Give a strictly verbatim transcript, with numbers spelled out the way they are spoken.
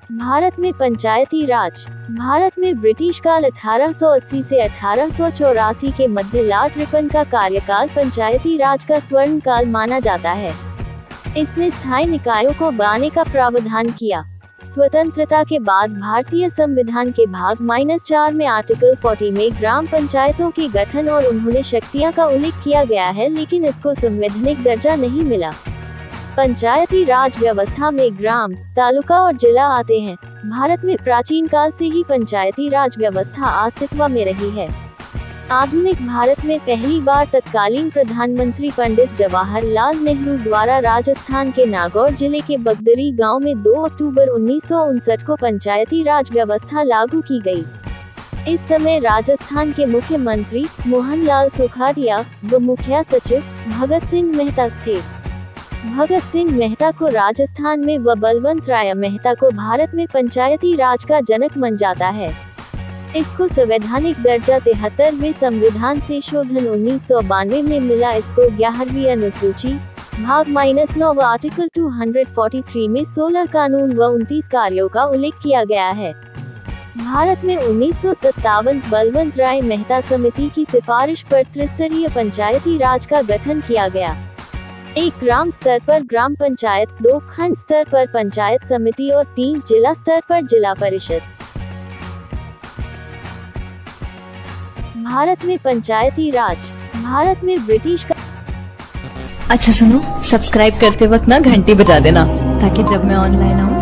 भारत में पंचायती राज। भारत में ब्रिटिश काल अठारह सौ अस्सी से अठारह सौ चौरासी के मध्य लॉर्ड रिपन का कार्यकाल पंचायती राज का स्वर्ण काल माना जाता है। इसने स्थायी निकायों को बनाने का प्रावधान किया। स्वतंत्रता के बाद भारतीय संविधान के भाग माइनस चार में आर्टिकल चालीस में ग्राम पंचायतों के गठन और उन्होंने शक्तियां का उल्लेख किया गया है, लेकिन इसको संवैधानिक दर्जा नहीं मिला। पंचायती राज व्यवस्था में ग्राम, तालुका और जिला आते हैं। भारत में प्राचीन काल से ही पंचायती राज व्यवस्था अस्तित्व में रही है। आधुनिक भारत में पहली बार तत्कालीन प्रधानमंत्री पंडित जवाहरलाल नेहरू द्वारा राजस्थान के नागौर जिले के बगदरी गांव में दो अक्टूबर उन्नीस सौ उनसठ को पंचायती राज व्यवस्था लागू की गई। इस समय राजस्थान के मुख्यमंत्री मोहनलाल सुखाड़िया व मुख्य सचिव भगत सिंह मेहता थे। भगत सिंह मेहता को राजस्थान में व बलवंत राय मेहता को भारत में पंचायती राज का जनक माना जाता है। इसको संवैधानिक दर्जा तिहत्तरवें संविधान से शोधन उन्नीस सौ बानवे में मिला। इसको ग्यारहवीं अनुसूची भाग माइनस नौ व आर्टिकल दो सौ तैंतालीस में सोलह कानून व उनतीस कार्यों का उल्लेख किया गया है। भारत में उन्नीस सौ सत्तावन बलवंत राय मेहता समिति की सिफारिश पर त्रिस्तरीय पंचायती राज का गठन किया गया। एक ग्राम स्तर पर ग्राम पंचायत, दो खंड स्तर पर पंचायत समिति और तीन जिला स्तर पर जिला परिषद। भारत में पंचायती राज। भारत में ब्रिटिश का अच्छा सुनो, सब्सक्राइब करते वक्त ना घंटी बजा देना, ताकि जब मैं ऑनलाइन आऊँ